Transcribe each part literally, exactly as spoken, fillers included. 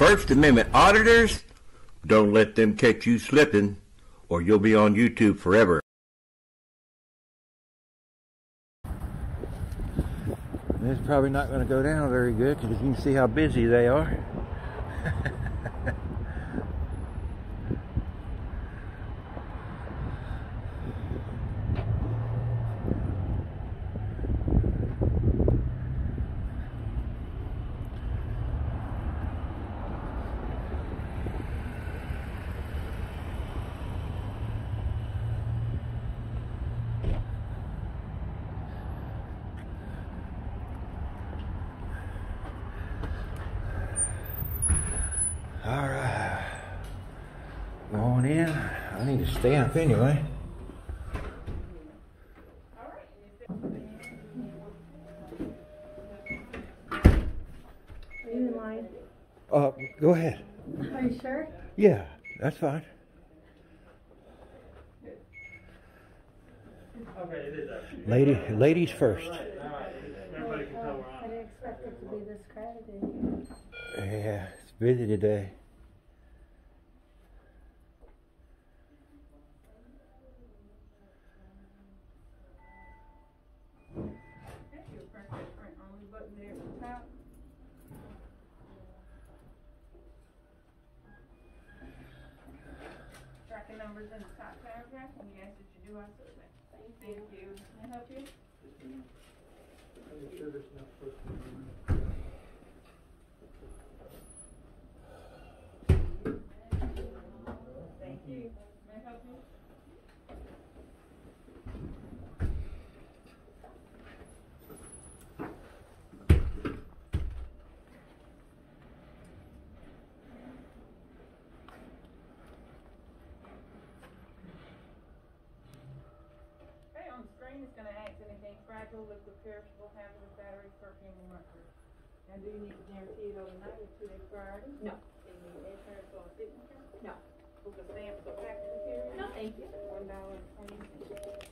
First Amendment auditors, don't let them catch you slipping, or you'll be on YouTube forever. This is probably not going to go down very good because you can see how busy they are. Alright, going in. I need to stand up anyway. Are you in line? Uh, go ahead. Are you sure? Yeah, that's fine. Lady, ladies first. I didn't expect it to be this crowded. Yeah, it's busy today. Tracking numbers in the top paragraph, and we ask that you do our survey. Thank you. Can I help you? Thank you. May I help you? Okay, on the screen it's going to ask anything fragile, liquid, perishable, hazardous, batteries, perfume, and mercury. Now, do you need to guarantee it overnight or two days priority? No. Do you need insurance or a signature? No. Book a stamp or package material? No, thank you. One dollar and twenty cents.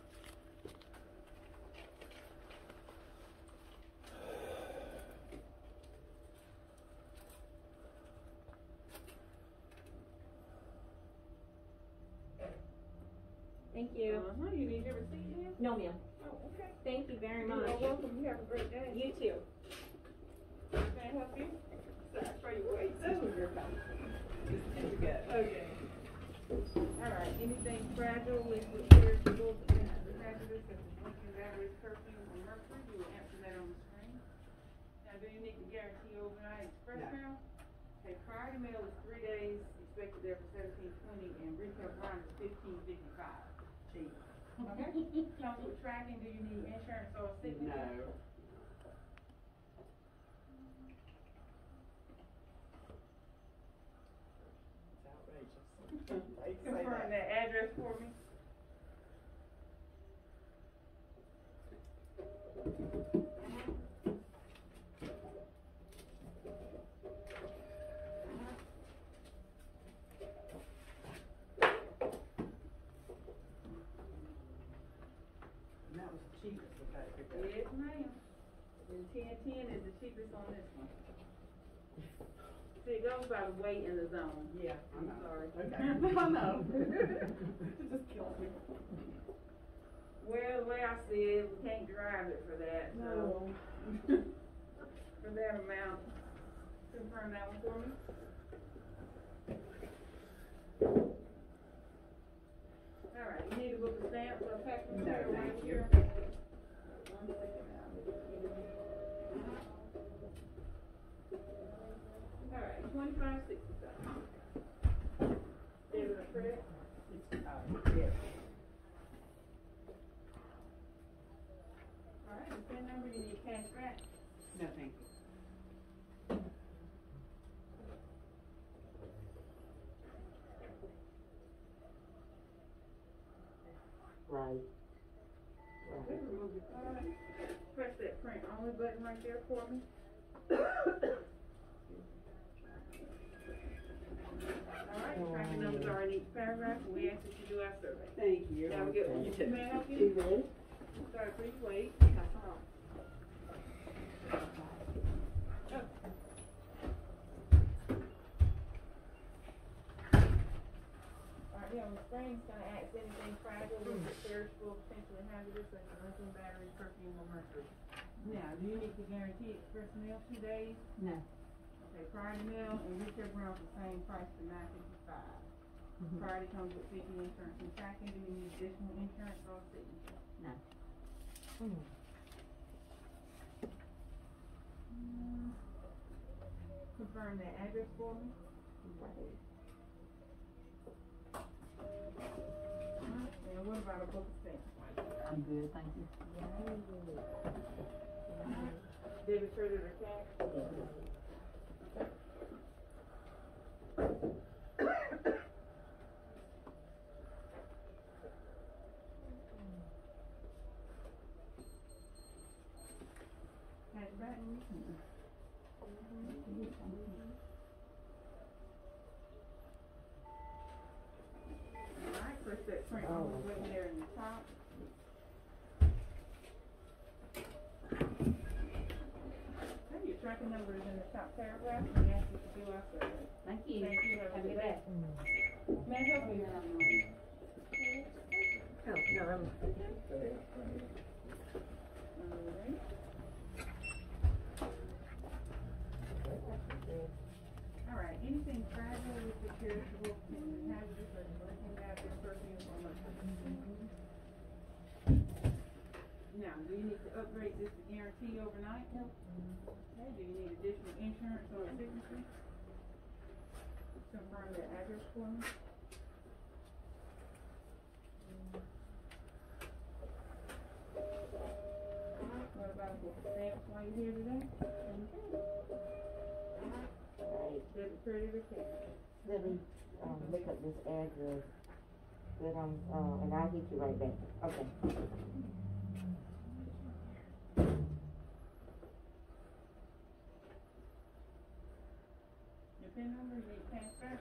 Thank you. Uh-huh. You need your receipt here? No, ma'am. Oh, okay. Thank you very You're much. welcome. You have a great day. You too. Can I help you? Sorry for your wait. This was your call. Okay. All right. Anything fragile, liquid, perishable, hazardous, such as lithium batteries, perfume, or mercury, you will answer that on the screen. Now, do you need to guarantee overnight express mail? Okay. Priority mail is three days. Expected there for seventeen twenty, and retail prime is fifteen fifty-five. Cheap. Okay. Comes with tracking. Do you need insurance or a signature? No. Confirm that address for me. And that was the cheapest we could pick up. Yes, ma'am. And ten ten is the cheapest on this one. See, it goes by the weight in the zone. Yeah, I I'm know. sorry. Okay. I know. It just kills me. Well, the way I see it, we can't drive it for that, so. For that amount. Confirm that one for me. All right, you need to book a stamp or a package No, material right thank you. here. One second now. All right, twenty-five sixty-seven. Debit or credit? It's, uh, yes. All right, the PIN number, you need cash back? No, thank you. Right. Okay, remove your card. Press that print only button right there for me. All right, tracking numbers are in each paragraph, and we ask that you do our survey. Thank you. Have a good one. You too. May I help you? You ready? Sorry, please wait. Frank's gonna ask anything fragile, liquid, perishable, potentially hazardous, such as lithium battery, perfume, or mercury. Now, do you need to guarantee express mail two days? No. Okay, priority mail and retail grounds the same price for nine fifty-five. Mhm. Priority comes with fifty insurance and tracking. Do you need additional insurance or signature? No. Mm. Confirm that address for me. Right. Alright, and what about a book of stamps? I'm good, thank you. Debit, credit, or cash? Cash back? Alright, press that print on the button there in the top. Okay, your tracking number is in the top paragraph. We ask you to do our survey. Thank you. Thank you. Have a good day. May I help you? Oh, no, I'm. Alright. Alright, anything fragile with the perishable and hazardous or lithium battery, perfume, or mercury. Now, do you need to upgrade this to guarantee overnight? No. Okay, do you need additional insurance or a signature? Confirm the address for me. What about the stamps while you're here today? Right. Debit, credit, or cash? Let me, um, look up this address, that I'm, uh, and I'll hit you right back. Okay. Your PIN number, you need cash back?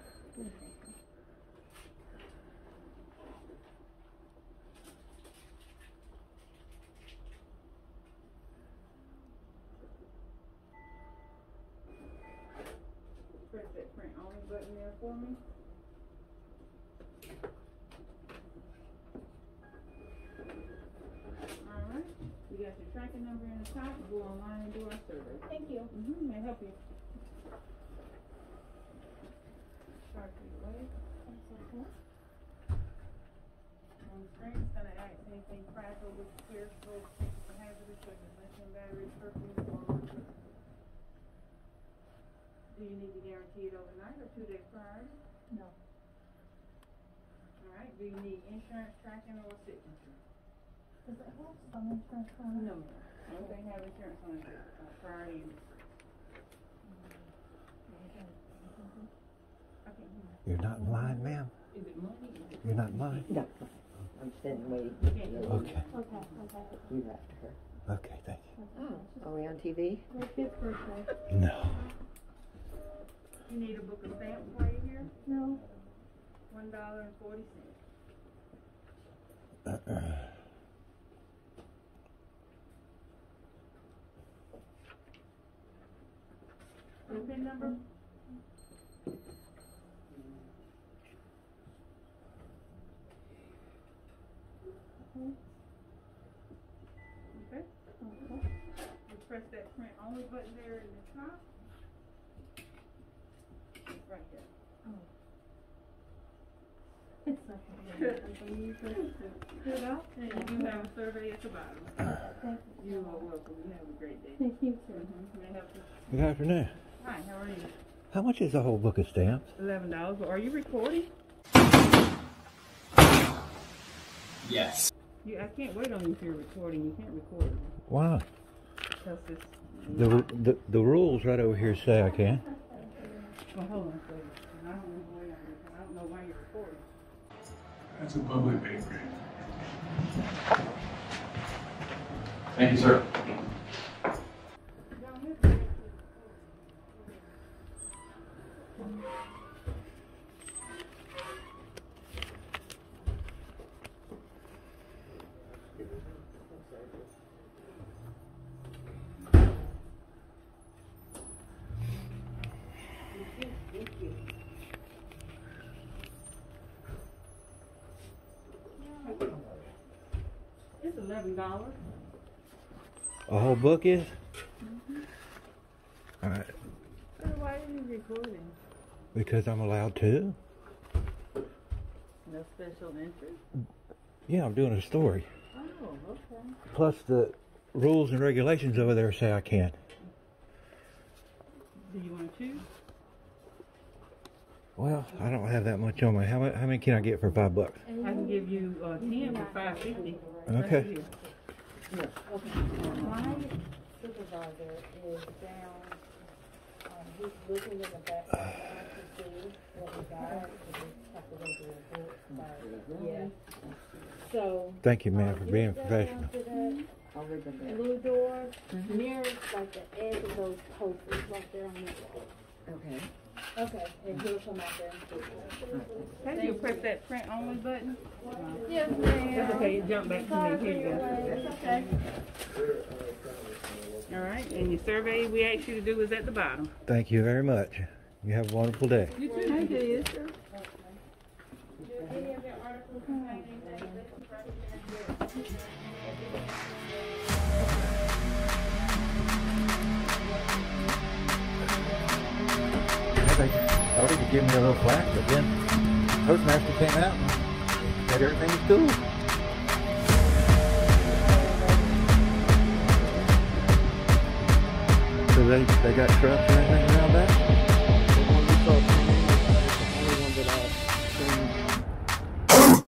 Press that print only button there for me. Alright, we got your tracking number in the top. Go online and do our survey. Thank you. Mm-hmm, may I help you? Start to your way. On the screen, it's gonna ask anything fragile with perishable, hazardous, such as lithium batteries, perfume, or mercury. Do you need to guarantee it overnight or two days prior? No. Alright, do you need insurance, tracking, or signature? Does it have some insurance on it? No, ma'am. Everything have insurance on it, uh, priority. Okay. You're not in line, ma'am? Is it money? Is it- You're not in line? No, I'm standing waiting. Okay. Okay, Okay, okay. You after her. okay, thank you. Oh, are we on T V? What's his birthday? No. You need a book of stamps while you're here? No. One dollar and forty cents. Uh-uh. Your PIN number? Okay. Okay. You press that print only button there in the top. Right there. It's okay. I'm you for Good up. And you have a survey at the bottom. Thank you. You are welcome. You have a great day. Thank you, sir. Mm-hmm. May I help you? Good afternoon. Hi, how are you? How much is the whole book of stamps? Eleven dollars. Are you recording? Yes. You, I can't wait on you if you're recording. You can't record. Why? Because it's. The, the, the rules right over here say I can. Well, hold on a second. I don't know why you're, I don't know why you're recording. That's a public bakery. Thank you, sir. eleven dollars. A whole book is? Mm-hmm. All right. So why are you recording? Because I'm allowed to. No special interest? Yeah, I'm doing a story. Oh, okay. Plus the rules and regulations over there say I can't. Do you want to choose? Well, I don't have that much on me. How, how many can I get for five bucks? I can give you uh, ten for five fifty. Okay. My supervisor is down, um, he's looking in the back to see what we got, we just have to go through a book, so, yeah. So. Thank you, man, um, for you being go professional. down to that blue door, near like the edge of those posters right there on the wall. Okay. Okay, and he'll come out there and speak. Can you press that print only button? Yes, ma'am. That's okay, jump back to me. Here you go. That's okay. All right, and your survey we asked you to do is at the bottom. Thank you very much. You have a wonderful day. You too. Thank you, yes, sir. Any of your articles containing that? They started to give me a little flack, but then Postmaster came out and said everything was cool. So they, they got trucks or anything?